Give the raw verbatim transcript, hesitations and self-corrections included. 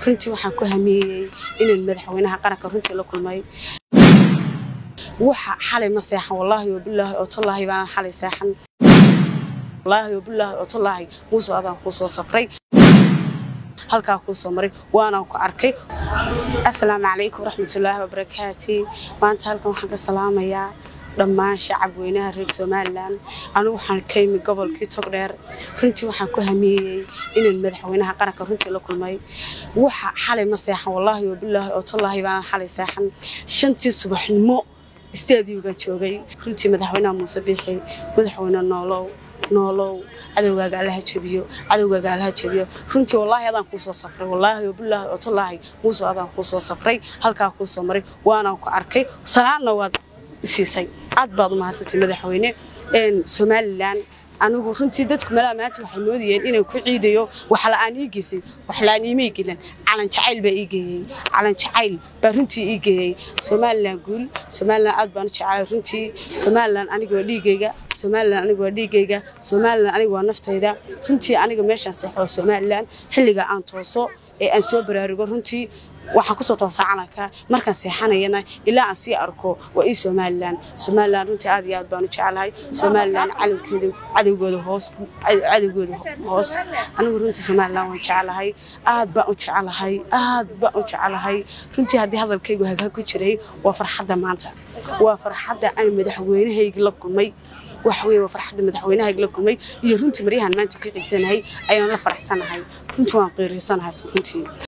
runtii waxaan ku hamiyay inaan madaxweynaha qaranka runtii la kulmay waxa xalay ma seexan wallahi wa billahi oo tallahi baan xalay seexan wallahi wa billahi oo tallahi muuse adan ku soo safray halka ku soo maray waana ku arkay assalaamu alaykum rahmatullahi wa barakaati maanta halkan waxaan ka salaamayaa dhammaan shacab weynaha reer Soomaaliland anigu waxaan ka yimid gobolkii Togdheer runtii waxaan ku hamiyay inaan madaxweynaha qaranka runtii la kulmay waxa xalay ma seexan wallahi wa billahi oo tallahi baan xalay seexan shantii subaxnimo istaadiga joogay runtii madaxweynaha Muuse Biixi madaxweynaha noolow noolow cadawga Allaha jabiyo cadawga Allaha jabiyo runtii wallahi adan ku soo safray wallahi wa billahi oo tallahi Muuse adan ku soo safray halka ku soo maray waana ku arkay salaana wad siisay aad baad u mahadsantahay madaxweyne een Soomaaliland anigu runtii dadku mala maanta waxay moodiyeen inay ku ciidayo wax la aan iigeysay wax la aan iimay gelin calan jacayl ba iigeeyay calan jacayl ba runtii iigeeyay Soomaaliland guul Soomaaliland aad baan jacayl runtii Soomaaliland aniga waa dhiigayga Soomaaliland aniga waa dhiigayga Soomaaliland aniga waa naftayda runtii aniga meeshan saxo Soomaaliland xilliga aan tooso ee aan soo baraarugo runtii waxaan ku soo toosacanaka markaan seexanayna ilaa aan si arko waa ii Soomaaliland Soomaaliland runtii aad iyo aad baan u jecelahay Soomaaliland calankeedu cadawgooda hoos cadawgooda hoos anigu runtii Soomaaliland waan jecelahay aad baan u jecelahay aad baan u jecelahay runtii hadii hadalkaygu hagaag ku jiray waa farxadda maanta waa farxadda aan madaxweynahayga la kulmay wax weey waa farxadda madaxweynahayga la kulmay iyo runtii mariyahan maanta ku ciidsanahay ayaan la faraxsanahay runtii waan qiireysanahay runtii